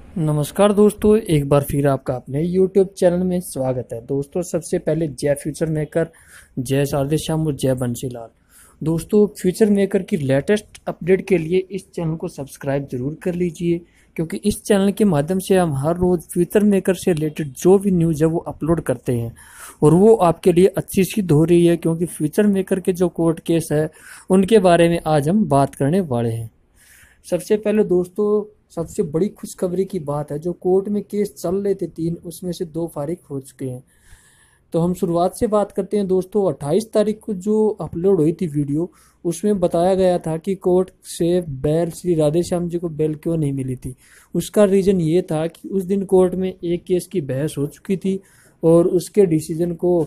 नमस्कार दोस्तों, एक बार फिर आपका अपने YouTube चैनल में स्वागत है। दोस्तों, सबसे पहले जय फ्यूचर मेकर, जय शारदे श्याम और जय बंसीलाल। दोस्तों, फ्यूचर मेकर की लेटेस्ट अपडेट के लिए इस चैनल को सब्सक्राइब जरूर कर लीजिए, क्योंकि इस चैनल के माध्यम से हम हर रोज़ फ्यूचर मेकर से रिलेटेड जो भी न्यूज़ है वो अपलोड करते हैं और वो आपके लिए अच्छी सिद्ध हो रही है। क्योंकि फ्यूचर मेकर के जो कोर्ट केस है उनके बारे में आज हम बात करने वाले हैं। सबसे पहले दोस्तों, सबसे बड़ी खुशखबरी की बात है, जो कोर्ट में केस चल रहे थे 3, उसमें से 2 फारिग हो चुके हैं। तो हम शुरुआत से बात करते हैं दोस्तों। 28 तारीख को जो अपलोड हुई थी वीडियो, उसमें बताया गया था कि कोर्ट से बेल, श्री राधे श्याम जी को बेल क्यों नहीं मिली थी। उसका रीज़न ये था कि उस दिन कोर्ट में एक केस की बहस हो चुकी थी और उसके डिसीजन को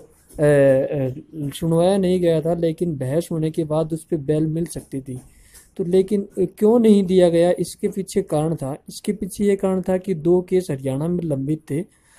सुनवाया नहीं गया था, लेकिन बहस होने के बाद उस पर बेल मिल सकती थी। तो लेकिन क्यों नहीं दिया गया, इसके पीछे कारण था। इसके पीछे ये कारण था कि 2 केस हरियाणा में लंबित थे।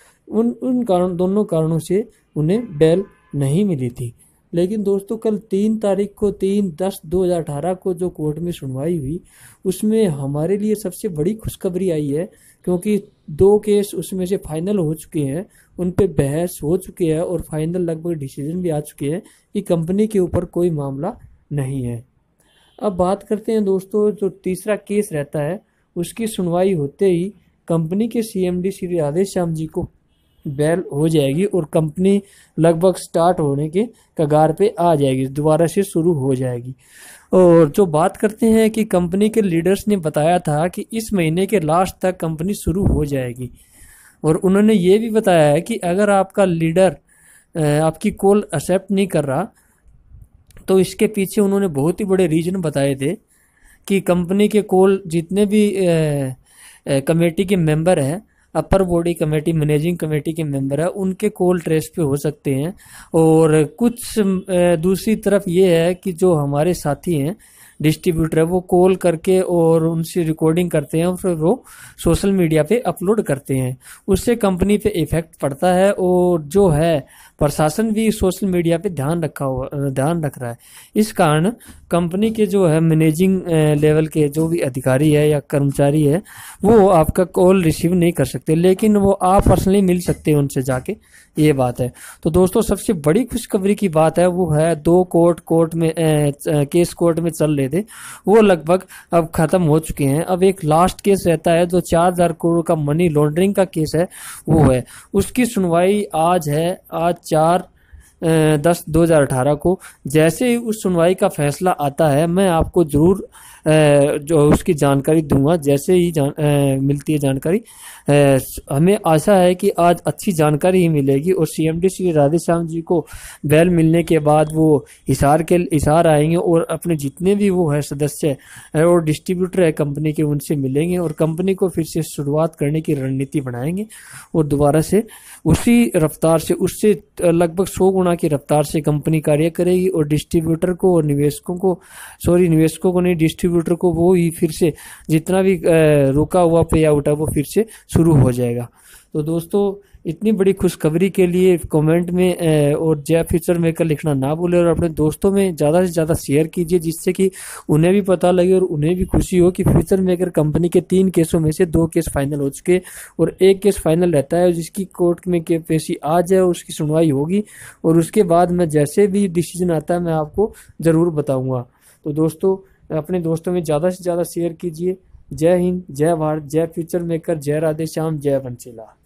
दोनों कारणों से उन्हें बेल नहीं मिली थी। लेकिन दोस्तों, कल 3 तारीख को 3/10/2018 को जो कोर्ट में सुनवाई हुई, उसमें हमारे लिए सबसे बड़ी खुशखबरी आई है, क्योंकि 2 केस उसमें से फाइनल हो चुके हैं, उन पे बहस हो चुकी है और फाइनल लगभग डिसीजन भी आ चुके हैं कि कंपनी के ऊपर कोई मामला नहीं है। अब बात करते हैं दोस्तों, जो तीसरा केस रहता है उसकी सुनवाई होते ही कंपनी के सीएमडी श्री राधे श्याम जी को बेल हो जाएगी और कंपनी लगभग स्टार्ट होने के कगार पे आ जाएगी, दोबारा से शुरू हो जाएगी। और जो बात करते हैं कि कंपनी के लीडर्स ने बताया था कि इस महीने के लास्ट तक कंपनी शुरू हो जाएगी, और उन्होंने ये भी बताया है कि अगर आपका लीडर आपकी कॉल एक्सेप्ट नहीं कर रहा, तो इसके पीछे उन्होंने बहुत ही बड़े रीजन बताए थे कि कंपनी के कॉल जितने भी कमेटी के मेंबर हैं, upper body committee, managing committee के मेंबर है, उनके कॉल ट्रेस पे हो सकते हैं। और कुछ दूसरी तरफ ये है कि जो हमारे साथी हैं डिस्ट्रीब्यूटर है, वो कॉल करके और उनसे रिकॉर्डिंग करते हैं और फिर वो सोशल मीडिया पे अपलोड करते हैं। उससे कंपनी पे इफेक्ट पड़ता है और जो है प्रशासन भी सोशल मीडिया पे ध्यान रख रहा है। इस कारण कंपनी के जो है मैनेजिंग लेवल के जो भी अधिकारी है या कर्मचारी है, वो आपका कॉल रिसीव नहीं कर सकते, लेकिन वो आप पर्सनली मिल सकते हैं उनसे जाके, ये बात है। तो दोस्तों, सबसे बड़ी खुशखबरी की बात है वो है 2 केस कोर्ट में चल रहे थे, वो लगभग अब खत्म हो चुके हैं। अब एक लास्ट केस रहता है जो 4,000 करोड़ का मनी लॉन्ड्रिंग का केस है, वो है। उसकी सुनवाई आज है, आज 4/10/2018 को। जैसे ही उस सुनवाई का फैसला आता है, मैं आपको जरूर जो उसकी जानकारी दूंगा। जैसे ही मिलती है जानकारी, हमें आशा है कि आज अच्छी जानकारी ही मिलेगी और सीएमडी श्री राधे श्याम जी को बेल मिलने के बाद वो हिसार आएंगे और अपने जितने भी वो है सदस्य है और डिस्ट्रीब्यूटर है कंपनी के, उनसे मिलेंगे और कंपनी को फिर से शुरुआत करने की रणनीति बनाएंगे और दोबारा से उसी रफ्तार से, उससे लगभग 100 गुना की रफ्तार से कंपनी कार्य करेगी और डिस्ट्रीब्यूटर को और निवेशकों को नहीं, डिस्ट्रीब्यूटर को वो ही फिर से जितना भी रुका हुआ पे आउट है वो फिर से शुरू हो जाएगा। तो दोस्तों, इतनी बड़ी खुशखबरी के लिए कमेंट में और जय फ्यूचर मेकर लिखना ना भूलें और अपने दोस्तों में ज़्यादा से ज़्यादा शेयर कीजिए, जिससे कि उन्हें भी पता लगे और उन्हें भी खुशी हो कि फ्यूचर मेकर कंपनी के 3 केसों में से 2 केस फाइनल हो चुके और 1 केस फाइनल रहता है, जिसकी कोर्ट में पेशी आज है, उसकी सुनवाई होगी और उसके बाद मैं जैसे भी डिसीजन आता है मैं आपको ज़रूर बताऊँगा। तो दोस्तों, अपने दोस्तों में ज़्यादा से ज़्यादा शेयर कीजिए। जय हिंद, जय भारत, जय फ्यूचर मेकर, जय राधे श्याम, जय बंसीलाल।